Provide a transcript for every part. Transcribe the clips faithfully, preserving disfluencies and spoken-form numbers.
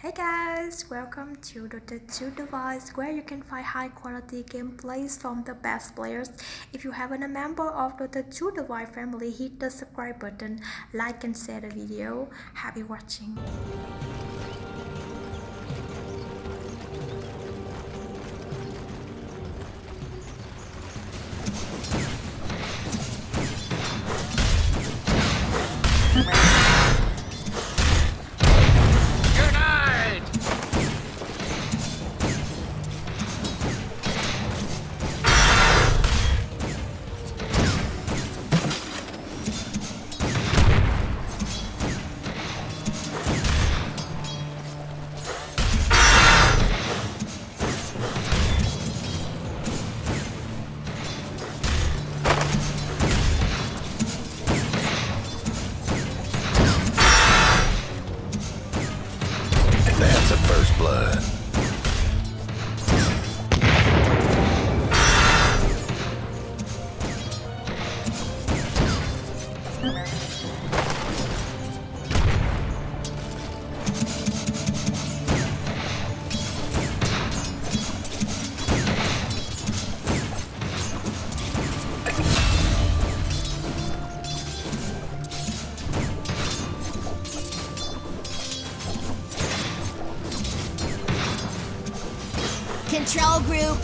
Hey guys, welcome to Dota two device where you can find high quality gameplays from the best players. If you haven't a member of Dota two device family, hit the subscribe button, like and share the video. Happy watching. That's a first blood. Control group.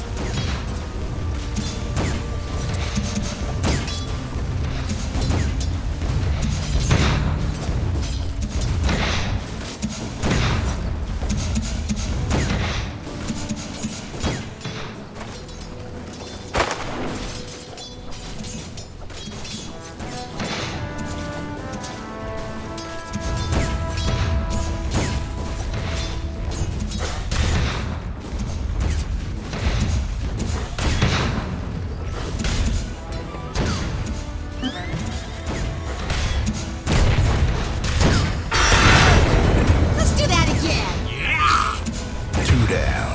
Let's do that again. Two down.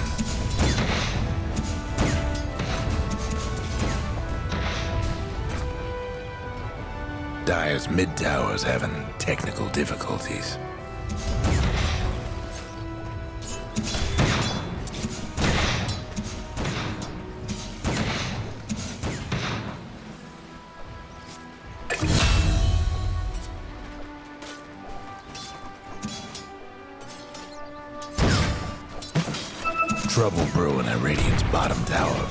Dire's mid tower's having technical difficulties. Trouble brewing at Radiant's bottom tower.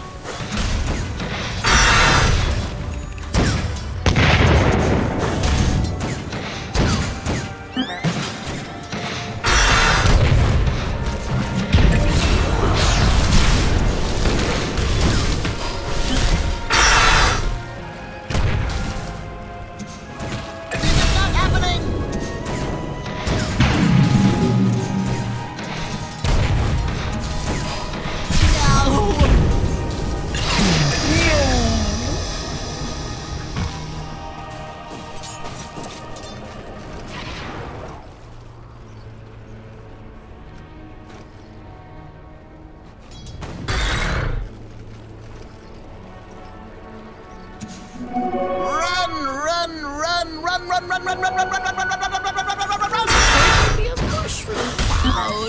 Run, run, run, run, run, run, run, run, run, run, run, run, run, run, run, run, run, run, run, run. Be a mushroom cloud.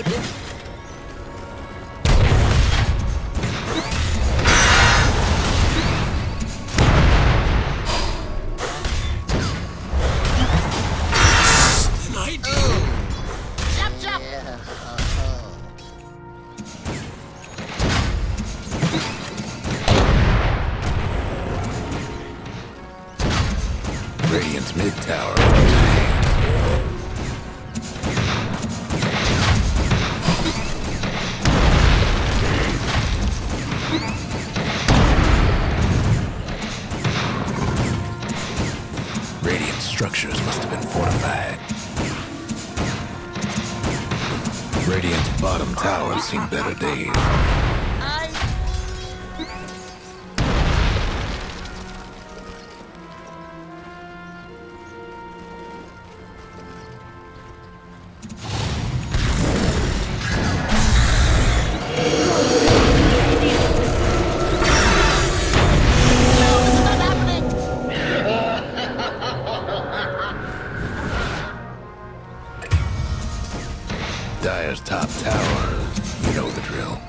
An idea. Jump, jump. Radiant's mid tower. Radiant structures must have been fortified. Radiant's bottom tower's seen better days. Dire's top tower. You know the drill.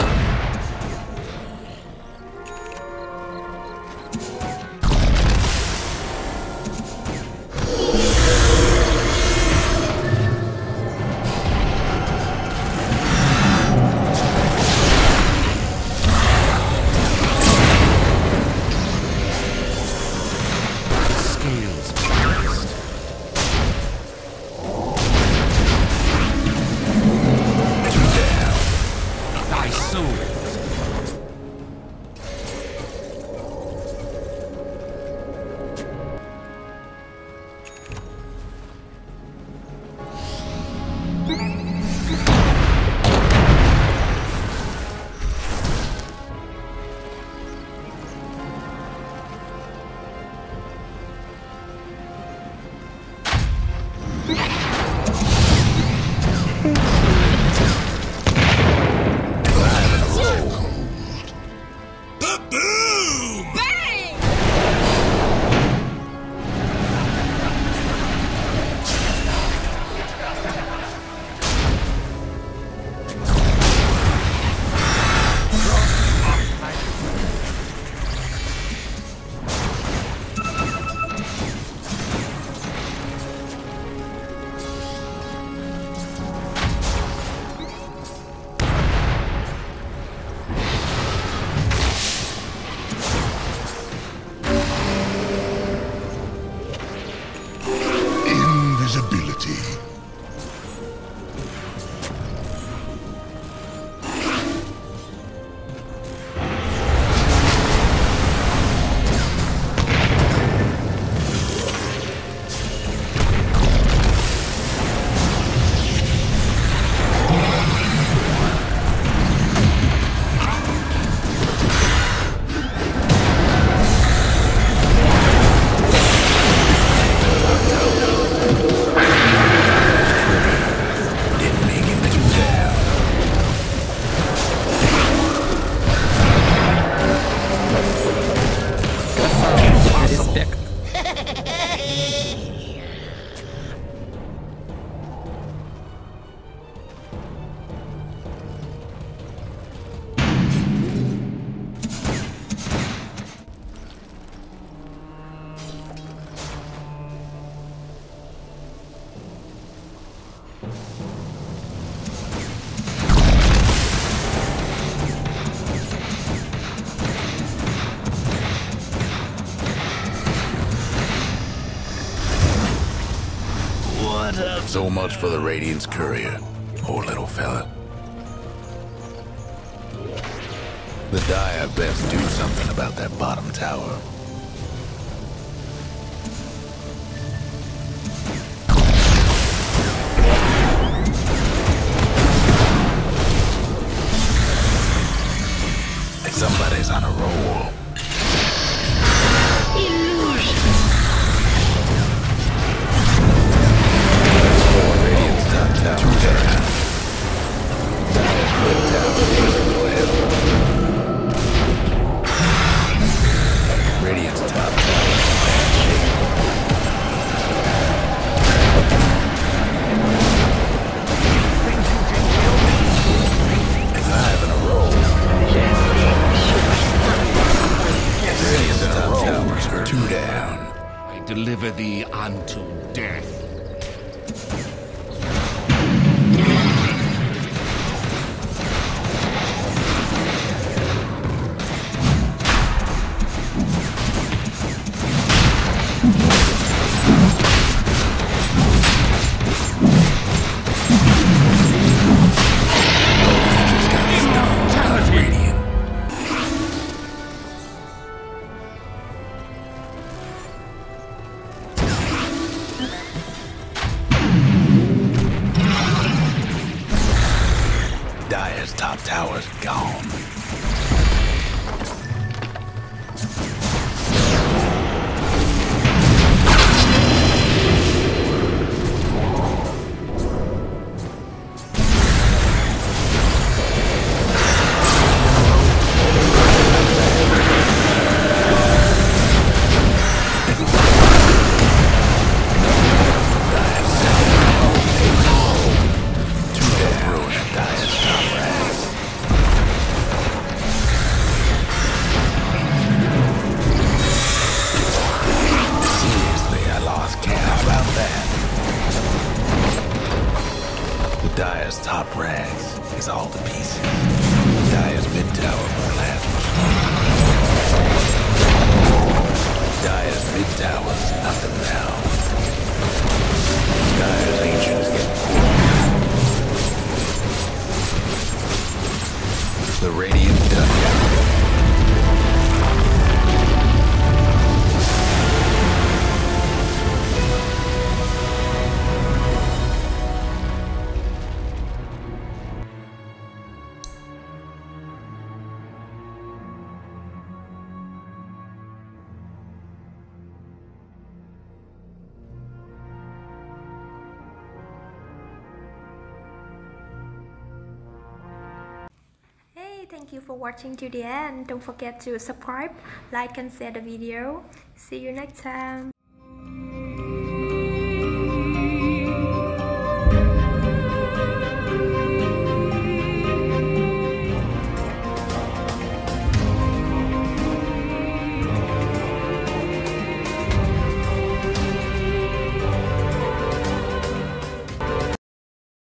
So much for the Radiant's courier. Poor little fella. The Dire best do something about that bottom tower. Somebody's on a roll. Deliver thee unto death. Dire's top tower's gone. Too bad. Dire's top rags is all to pieces. Dire's mid tower won't last much longer. Dire's mid tower's nothing now. Dire's ancient is getting poor. The Radiant Dugout. Thank you for watching to the end. Don't forget to subscribe, like and share the video. See you next time.